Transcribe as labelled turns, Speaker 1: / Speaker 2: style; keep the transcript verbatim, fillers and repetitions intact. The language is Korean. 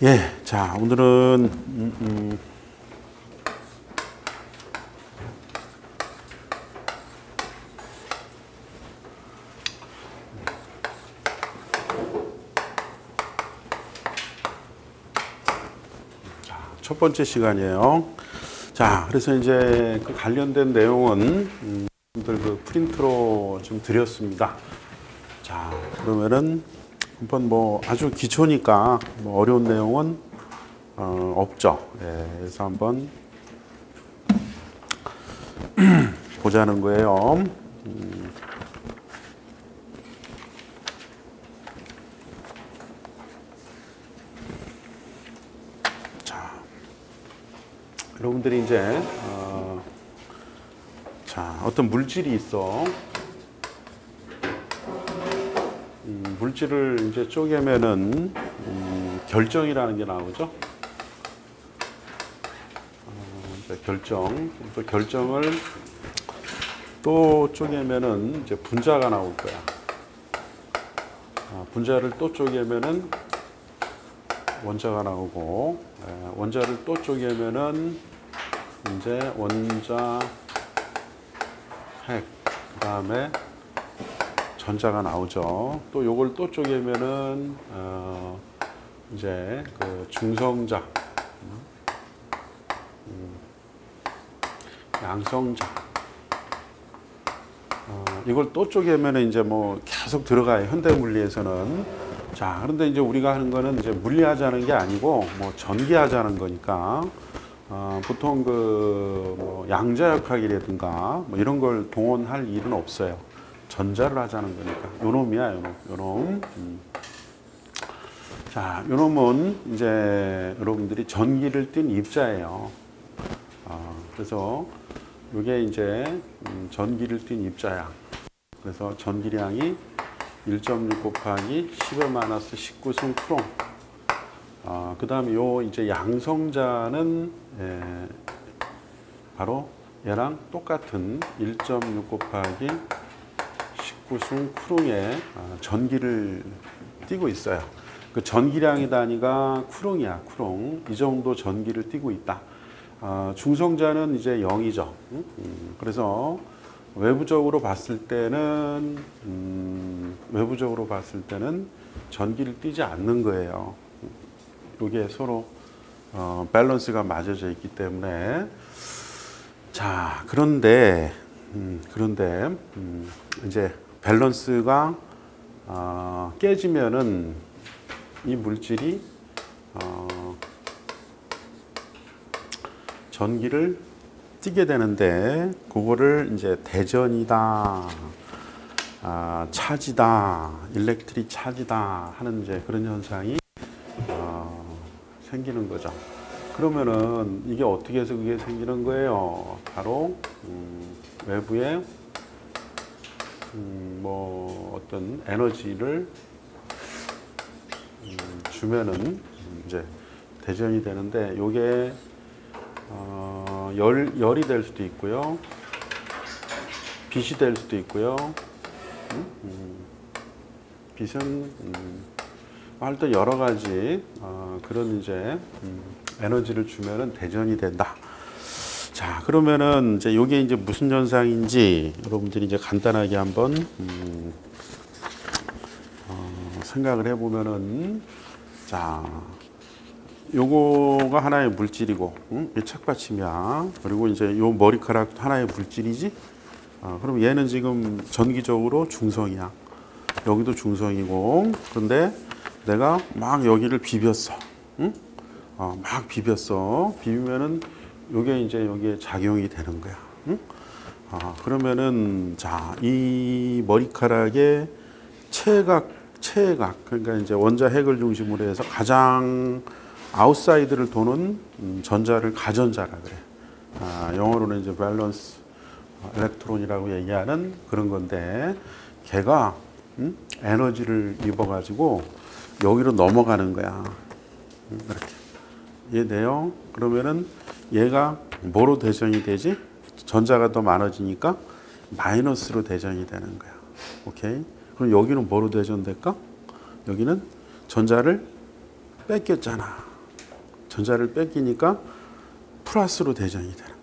Speaker 1: 예, 자, 오늘은 음, 음, 자, 첫 번째 시간이에요. 자, 그래서 이제 그 관련된 내용은 음, 그 프린트로 좀 드렸습니다. 자, 그러면은 한번 뭐 아주 기초니까 뭐 어려운 내용은 어, 없죠. 예, 그래서 한번 보자는 거예요. 음. 자, 여러분들이 이제 어, 자, 어떤 물질이 있어. 음, 물질을 이제 쪼개면은 음, 결정이라는 게 나오죠. 어, 이제 결정, 또 결정을 또 쪼개면은 이제 분자가 나올 거야. 아, 분자를 또 쪼개면은 원자가 나오고, 에, 원자를 또 쪼개면은 이제 원자, 핵, 그 다음에 전자가 나오죠. 또 요걸 또 쪼개면은 어, 이제 그 중성자, 음, 양성자. 어, 이걸 또 쪼개면은 이제 뭐 계속 들어가요. 현대 물리에서는. 자, 그런데 이제 우리가 하는 거는 이제 물리하자는 게 아니고 뭐 전기하자는 거니까 어, 보통 그 뭐 양자역학이라든가 뭐 이런 걸 동원할 일은 없어요. 전자를 하자는 거니까. 요놈이야, 요놈. 요놈. 음. 자, 요놈은 이제 여러분들이 전기를 띤 입자예요. 어, 그래서 요게 이제 음, 전기를 띤 입자야. 그래서 전기량이 일 점 육 곱하기 십의 마이너스 십구 승 쿠롱. 어, 그 다음에 요 이제 양성자는 예, 바로 얘랑 똑같은 일 점 육 곱하기 십구 승 쿠롱의 전기를 띠고 있어요. 그 전기량의 단위가 쿠롱이야, 쿠롱. 이 정도 전기를 띠고 있다. 어, 중성자는 이제 영이죠. 음? 음, 그래서 외부적으로 봤을 때는 음, 외부적으로 봤을 때는 전기를 띠지 않는 거예요. 이게 서로 어, 밸런스가 맞아져 있기 때문에. 자, 그런데 음, 그런데 음, 이제 밸런스가 어, 깨지면은 이 물질이 어, 전기를 띠게 되는데 그거를 이제 대전이다, 아, 차지다, 일렉트릭 차지다 하는 이제 그런 현상이 어, 생기는 거죠. 그러면은 이게 어떻게 해서 그게 생기는 거예요? 바로 음, 외부에 음, 뭐 어떤 에너지를 음, 주면은 이제 대전이 되는데 요게 어, 열, 열이 될 수도 있고요. 빛이 될 수도 있고요. 음? 음, 빛은 음, 하여튼 여러 가지 어, 그런 이제 음, 에너지를 주면은 대전이 된다. 자, 그러면은 이제 요게 이제 무슨 현상인지 여러분들이 이제 간단하게 한번 음, 어, 생각을 해보면은, 자, 요거가 하나의 물질이고, 응? 이 책받침이야. 그리고 이제 요 머리카락도 하나의 물질이지. 어, 그럼 얘는 지금 전기적으로 중성이야. 여기도 중성이고, 그런데 내가 막 여기를 비볐어. 응? 어, 막 비볐어. 비비면은 요게 이제 여기에 작용이 되는 거야. 응? 아, 그러면은 자, 이 머리카락의 체각, 체각, 그러니까 이제 원자 핵을 중심으로 해서 가장 아웃사이드를 도는 음, 전자를 가전자라 그래. 아, 영어로는 이제 밸런스 일렉트론이라고 얘기하는 그런 건데, 걔가 음? 에너지를 입어가지고 여기로 넘어가는 거야. 음, 이렇게. 이해돼요? 그러면은 얘가 뭐로 대전이 되지? 전자가 더 많아지니까 마이너스로 대전이 되는 거야. 오케이? 그럼 여기는 뭐로 대전될까? 여기는 전자를 뺏겼잖아. 전자를 뺏기니까 플러스로 대전이 되는 거예요.